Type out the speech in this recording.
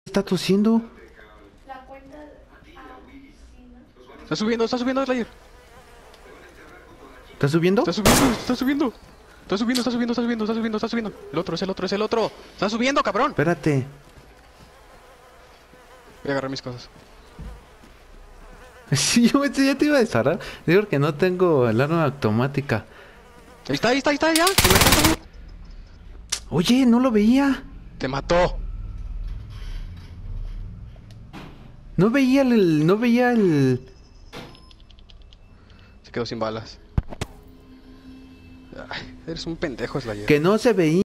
está tosiendo? Está subiendo, Slayer. ¿Está subiendo? Está subiendo, está subiendo. Está subiendo, está subiendo, está subiendo, está subiendo, está subiendo. El otro, es el otro, es el otro. Está subiendo, cabrón. Espérate. Voy a agarrar mis cosas. Sí, ya te iba a disparar. Digo que no tengo el arma automática. Ahí está, ya. Te mató. Oye, no lo veía. Te mató. No veía no veía el... Se quedó sin balas. Ay, eres un pendejo, Slayer. Que no se veía.